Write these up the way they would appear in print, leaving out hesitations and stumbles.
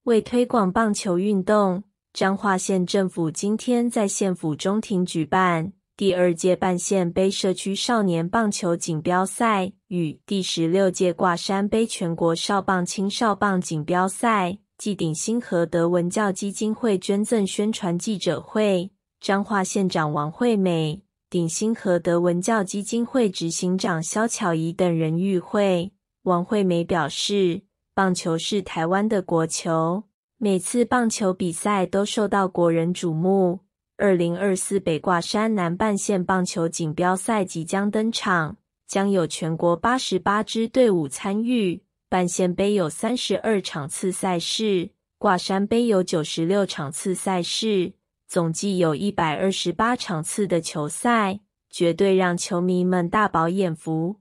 为推广棒球运动，彰化县政府今天在县府中庭举办第2届半县杯社区少年棒球锦标赛与第16届挂山杯全国少棒青少棒锦标赛暨鼎新和德文教基金会捐赠宣传记者会。彰化县长王惠美、鼎新和德文教基金会执行长萧巧仪等人与会。王惠美表示，棒球是台湾的国球，每次棒球比赛都受到国人瞩目。2024北挂山南半县棒球锦标赛即将登场，将有全国88支队伍参与。半县杯有32场次赛事，挂山杯有96场次赛事，总计有128场次的球赛，绝对让球迷们大饱眼福。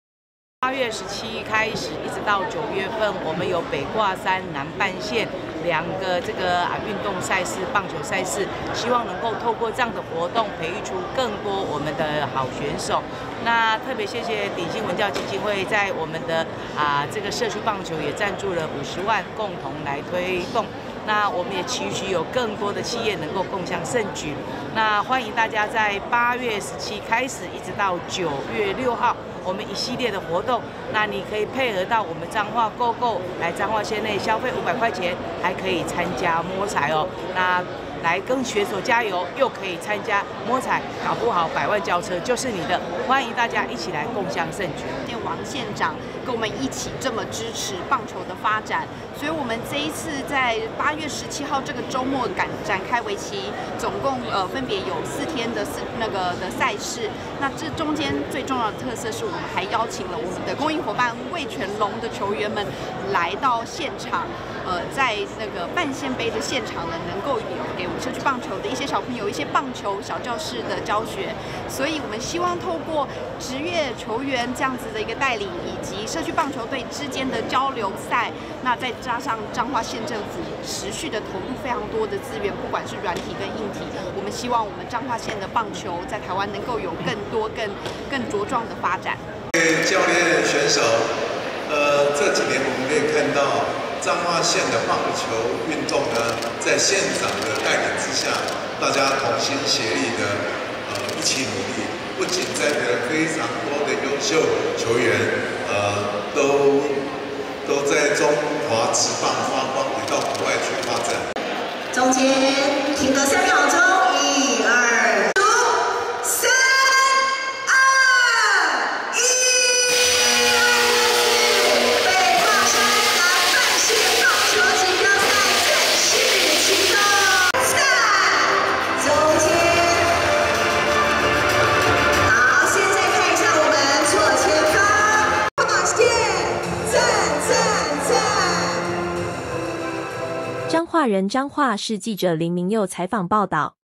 8月17开始，一直到9月份，我们有北挂山、南半县2个运动赛事、棒球赛事，希望能够透过这样的活动，培育出更多我们的好选手。那特别谢谢鼎新文教基金会在我们的社区棒球也赞助了50万，共同来推动。那我们也期许有更多的企业能够共襄盛举。那欢迎大家在8月17开始，一直到9月6号，我们一系列的活动。那你可以配合到我们彰化购购来彰化县内消费500块钱，还可以参加摸彩哦。那来跟选手加油，又可以参加摸彩，搞不好100万轿车就是你的。欢迎大家一起来共襄盛举。 王县长跟我们一起这么支持棒球的发展，所以我们这一次在8月17号这个周末展开为期总共分别有4天的赛事。那这中间最重要的特色是我们还邀请了我们的公益伙伴味全龙的球员们来到现场。在那个半县杯的现场呢，能够有给我们社区棒球的一些小朋友一些棒球小教室的教学，所以我们希望透过职业球员这样子的一个带领，以及社区棒球队之间的交流赛，那再加上彰化县政府持续的投入非常多的资源，不管是软体跟硬体，我们希望我们彰化县的棒球在台湾能够有更多更茁壮的发展。 教练选手，这几年我们可以看到。彰化县的棒球运动呢，在县长的带领之下，大家同心协力的，一起努力，不仅栽培了非常多的优秀球员，都在中华职棒发光，也到国外去发展。 中间停个3秒钟，1、2。 彰化人彰化市记者林明佑采访报道。